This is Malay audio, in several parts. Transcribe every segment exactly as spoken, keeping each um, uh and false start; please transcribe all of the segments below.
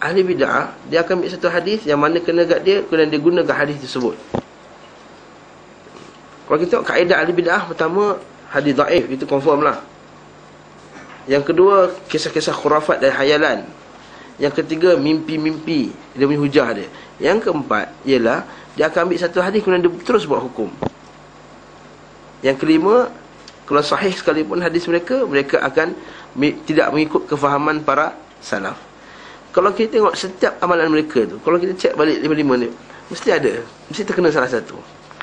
ahli bid'ah, dia akan ambil satu hadis yang mana kena kat dia, kemudian dia gunakan hadis tersebut. Kalau kita tengok kaedah ahli bid'ah, pertama, hadis dhaif, itu confirm lah. Yang kedua, kisah-kisah khurafat dan hayalan. Yang ketiga, mimpi-mimpi, dia punya hujah dia. Yang keempat ialah dia akan ambil satu hadis kemudian dia terus buat hukum. Yang kelima, kalau sahih sekalipun hadis mereka, mereka akan tidak mengikut kefahaman para salaf. Kalau kita tengok setiap amalan mereka tu, kalau kita cek balik lima-lima ni, mesti ada, mesti terkena salah satu.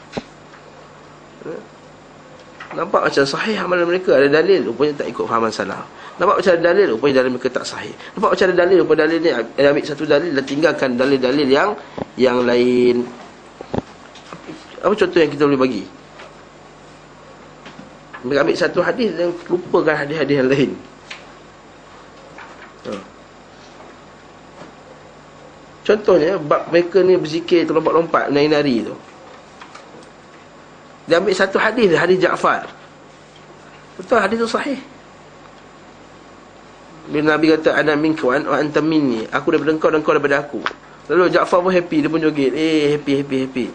Nampak macam sahih amalan mereka, ada dalil, rupanya tak ikut fahaman salaf. Nampak macam ada dalil, rupanya dalil mereka tak sahih. Nampak macam ada dalil, rupanya dalil ni dia ambil satu dalil dan tinggalkan dalil-dalil yang yang lain. Apa contoh yang kita boleh bagi? Mereka ambil satu hadis dan lupakan hadis-hadis yang lain. Ha. Contohnya, bab mereka ni berzikir terlompat-lompat, menari-nari tu. Dia ambil satu hadis, hadis Ja'far. Betul, hadis tu sahih. Bila Nabi kata, ana minka wa anta minni, aku daripada engkau dan engkau daripada aku. Lalu Ja'far pun happy, dia pun joget. Eh, happy, happy, happy.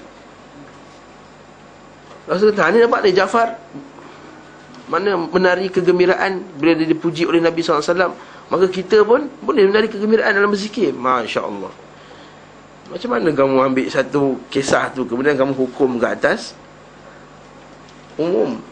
Rasul kata, ni nampak ni Ja'far mana menari kegembiraan bila dia dipuji oleh Nabi sallallahu alaihi wasallam. Maka kita pun boleh menari kegembiraan dalam berzikir. Masya Allah. Macam mana kamu ambil satu kisah tu, kemudian kamu hukum ke atas umum?